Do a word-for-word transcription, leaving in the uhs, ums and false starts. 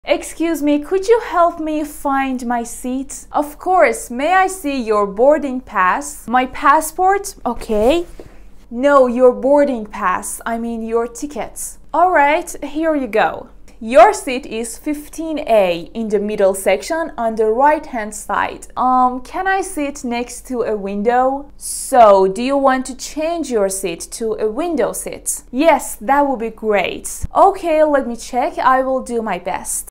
Excuse me, could you help me find my seat? Of course, may I see your boarding pass? My passport? Okay. No, your boarding pass. I mean your tickets. Alright, here you go. Your seat is fifteen A in the middle section on the right hand side. Um, can I sit next to a window? So, do you want to change your seat to a window seat? Yes, that would be great. Okay, let me check. I will do my best.